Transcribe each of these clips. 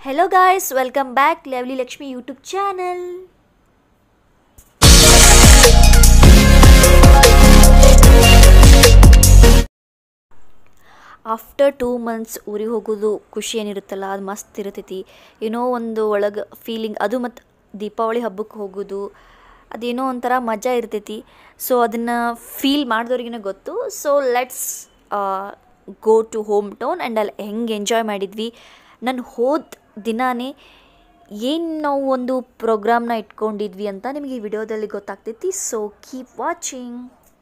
Hello guys, welcome back Lovely Lakshmi YouTube channel. After 2 months ಊರಿಗೆ ಹೋಗೋದು ಖುಷಿ ಏನಿರುತ್ತಲ್ಲ ಅದು ಮಸ್ತ್ ಇರ್ತೈತಿ. ಏನೋ ಒಂದು ಒಳಗೆ ಫೀಲಿಂಗ್, ಅದು ಮತ್ತು ದೀಪಾವಳಿ ಹಬ್ಬಕ್ಕೆ ಹೋಗೋದು ಅದೇನೋ ಒಂಥರ ಮಜಾ ಇರ್ತೈತಿ. ಸೊ ಅದನ್ನು ಫೀಲ್ ಮಾಡಿದವ್ರಿಗಿನ ಗೊತ್ತು. So let's go to hometown and ಅಲ್ಲಿ ಹೆಂಗೆ ಎಂಜಾಯ್ ಮಾಡಿದ್ವಿ. ನಾನು ಹೋದ ದಿನಾನೇ ಏನು ನಾವು ಒಂದು ಪ್ರೋಗ್ರಾಮ್ನ ಇಟ್ಕೊಂಡಿದ್ವಿ ಅಂತ ನಿಮಗೆ ಈ ವಿಡಿಯೋದಲ್ಲಿ ಗೊತ್ತಾಗ್ತೈತಿ. So keep watching.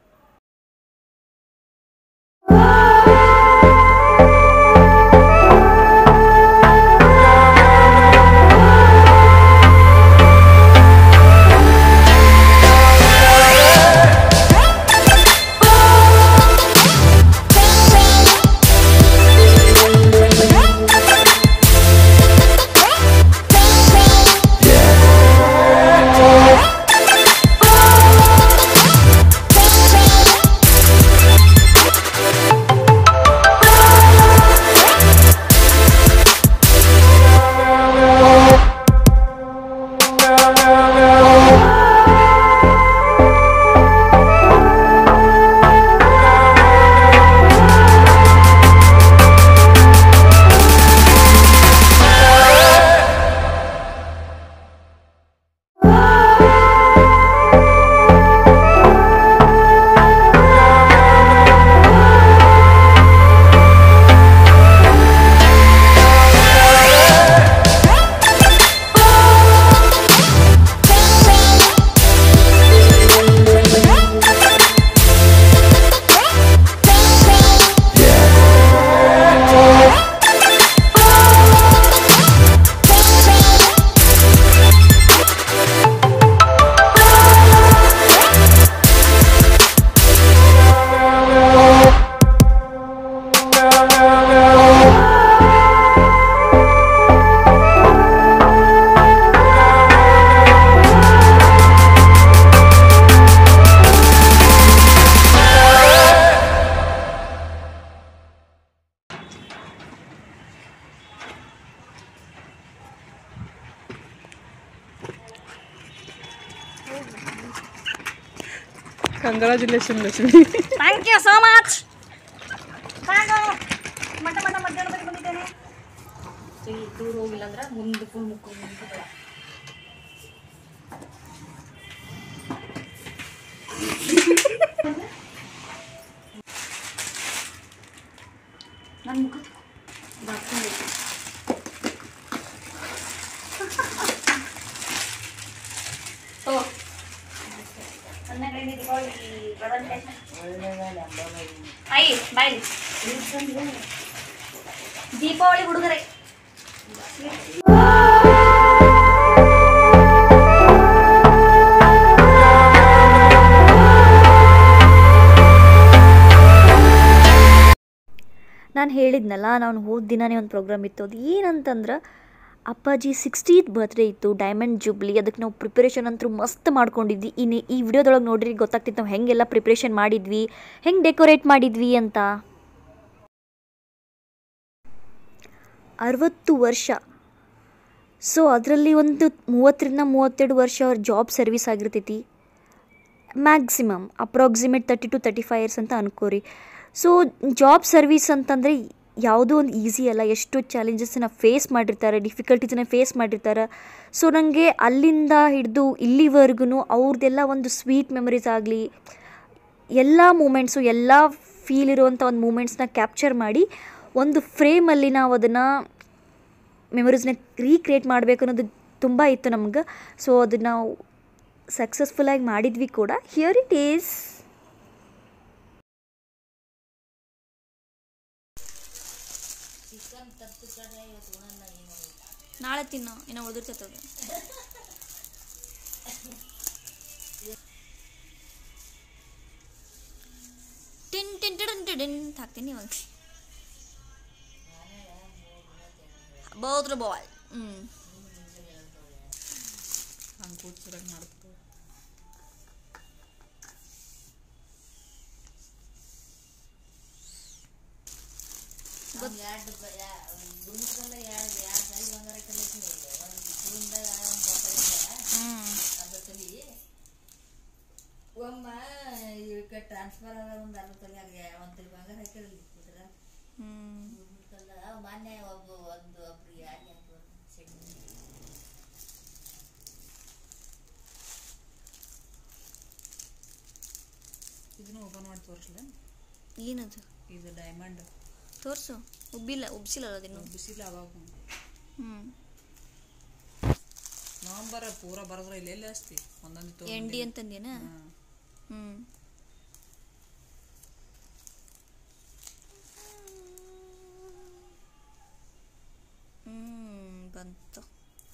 Congratulations, Lakshmi. Thank you so much. ಮಧ್ಯಾಹ್ನ ಬಂದಿದ್ದೇನೆ. ದೂರ ಹೋಗಿಲ್ಲ ಅಂದ್ರೆ ಮುಂದೆ ಫುಲ್ ಮುಕ್ಕೊಂಡು ನನ್ನ ಮುಖ ದೀಪಾವಳಿ ಹುಡುಗರೆ ನಾನು ಹೇಳಿದ್ನಲ್ಲ, ನಾನು ಹೋದ ದಿನನೇ ಒಂದು ಪ್ರೋಗ್ರಾಮ್ ಇತ್ತು. ಅದು ಏನಂತಂದ್ರೆ ಅಪ್ಪಾಜಿ 60th ಬರ್ತ್ಡೇ ಇತ್ತು, ಡೈಮಂಡ್ ಜುಬ್ಲಿ. ಅದಕ್ಕೆ ನಾವು ಪ್ರಿಪ್ರೇಷನ್ ಅಂತೂ ಮಸ್ತ್ ಮಾಡ್ಕೊಂಡಿದ್ವಿ. ಈ ವಿಡಿಯೋದೊಳಗೆ ನೋಡ್ರಿ ಗೊತ್ತಾಗ್ತಿತ್ತು ನಾವು ಹೆಂಗೆಲ್ಲ ಪ್ರಿಪ್ರೇಷನ್ ಮಾಡಿದ್ವಿ, ಹೆಂಗೆ ಡೆಕೋರೇಟ್ ಮಾಡಿದ್ವಿ ಅಂತ. 60 ವರ್ಷ. ಸೊ ಅದರಲ್ಲಿ ಒಂದು 30ರಿಂದ 32 ವರ್ಷ ಅವ್ರ ಜಾಬ್ ಸರ್ವಿಸ್ ಆಗಿರ್ತೈತಿ. ಮ್ಯಾಕ್ಸಿಮಮ್ ಅಪ್ರಾಕ್ಸಿಮೇಟ್ 30 to 35 years ಅಂತ ಅನ್ಕೋರಿ. ಸೊ ಜಾಬ್ ಸರ್ವಿಸ್ ಅಂತಂದರೆ ಯಾವುದೋ ಒಂದು ಈಸಿ ಅಲ್ಲ. ಎಷ್ಟು ಚಾಲೆಂಜಸ್ಸನ್ನು ಫೇಸ್ ಮಾಡಿರ್ತಾರೆ, ಡಿಫಿಕಲ್ಟೀಸನ್ನ ಫೇಸ್ ಮಾಡಿರ್ತಾರೆ. ಸೊ ನನಗೆ ಅಲ್ಲಿಂದ ಹಿಡಿದು ಇಲ್ಲಿವರೆಗೂ ಅವ್ರದ್ದೆಲ್ಲ ಒಂದು ಸ್ವೀಟ್ ಮೆಮೊರೀಸ್ ಆಗಲಿ, ಎಲ್ಲ ಮೂಮೆಂಟ್ಸು, ಎಲ್ಲ ಫೀಲ್ ಇರುವಂಥ ಒಂದು ಮೂಮೆಂಟ್ಸ್ನ ಕ್ಯಾಪ್ಚರ್ ಮಾಡಿ ಒಂದು ಫ್ರೇಮಲ್ಲಿ ನಾವು ಅದನ್ನು ಮೆಮೊರೀಸ್ನ ರೀಕ್ರಿಯೇಟ್ ಮಾಡಬೇಕು ಅನ್ನೋದು ತುಂಬ ಇತ್ತು ನಮ್ಗೆ. ಸೊ ಅದನ್ನು ನಾವು ಸಕ್ಸಸ್ಫುಲ್ಲಾಗಿ ಮಾಡಿದ್ವಿ ಕೂಡ. Here it is. ನಾಳೆ ತಿನ್ನು, ಏನೋ ಉಳಿದಿರ್ತದೆ. ಟಿನ್ ಟಿನ್ ಟಿನ್ ಟಿನ್ ಹಾಕ್ತೀನಿ ಇವಾಗ. ಬೋದ್ರ ಬಾಯ್. ಟ್ರಾನ್ಸ್ಫರ್ ಒಂದು ಅರ್ಧ ತೊಲೆ ಒಂದು ಬಂಗಾರ ಹಾಕಿರಲಿ ಮಾನ್ಯ ಒಬ್ರು ಯಾರಿಗೆ ಇದನ್ನು ಓಪನ್ ಮಾಡಿ ತೋರಿಸ್ಲ ಏನದು ಇದು ಡೈಮಂಡ್ ತೋರಿಸು ಉಬ್ಬಿಸಿಲ್ಲ ಅದನ್ನು ಉಬ್ಬಿಸಿಲ್ಲ ಅವಾಗ ನವಂಬರ್ ಪೂರ ಬರೋದ್ರ ಇಲ್ಲೆಲ್ಲ ಅಸ್ತಿ ಒಂದೊಂದು ಎಂಡಿ ಅಂತಂದೇನ ಬಂತು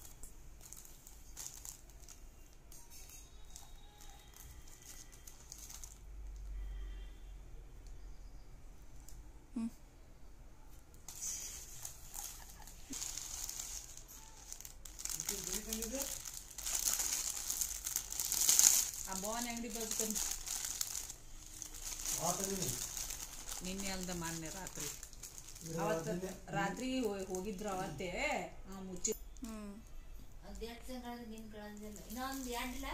ಅಮ್ಮನ ಅಂಗಡಿ ಬದುಕೊಂಡು ನಿನ್ನೆ ಅಲ್ದ ಮಾನ್ಯ ರಾತ್ರಿ ಅವತ್ತು ರಾತ್ರಿ ಹೋಗಿದ್ರು ಅವತ್ತೇ ಮುಚ್ಚಿ ಇನ್ನೊಂದು ಎರಡಿಲ್ಲ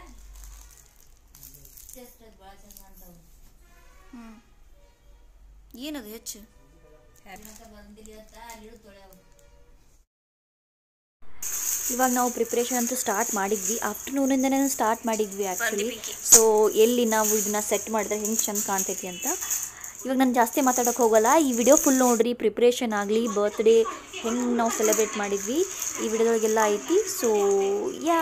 ಭಾಳ ಚಂದ ಅಂತವು ಏನದು ಹೆಚ್ಚು ಬಂದಿಲ್ಲ ಅಂತ ಅಲ್ಲಿ ತೊಳೆವು. ಇವಾಗ ನಾವು ಪ್ರಿಪ್ರೇಷನ್ ಅಂತೂ ಸ್ಟಾರ್ಟ್ ಮಾಡಿದ್ವಿ, ಆಫ್ಟರ್ನೂನಿಂದನೇ ಸ್ಟಾರ್ಟ್ ಮಾಡಿದ್ವಿ ಆ್ಯಕ್ಚುಲಿ. ಸೊ ಎಲ್ಲಿ ನಾವು ಇದನ್ನ ಸೆಟ್ ಮಾಡಿದ್ರೆ ಹೆಂಗೆ ಚೆಂದ ಕಾಣ್ತೈತಿ ಅಂತ. ಇವಾಗ ನಾನು ಜಾಸ್ತಿ ಮಾತಾಡೋಕ್ಕೆ ಹೋಗಲ್ಲ, ಈ ವಿಡಿಯೋ ಫುಲ್ ನೋಡಿರಿ. ಪ್ರಿಪ್ರೇಷನ್ ಆಗಲಿ, ಬರ್ತ್ಡೇ ಹೆಂಗೆ ನಾವು ಸೆಲೆಬ್ರೇಟ್ ಮಾಡಿದ್ವಿ ಈ ವಿಡಿಯೋದೊಳಗೆಲ್ಲ ಐತಿ. ಸೊ ಯಾ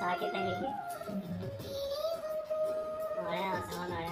ಹಾಕಿ ತಂಗಿಗೆ ಒಳ್ಳೆ ಸಮಾನ ಒಳ್ಳೆ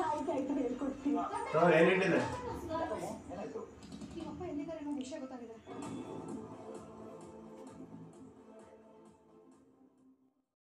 ಏನಿಟ್ಟಿದೆ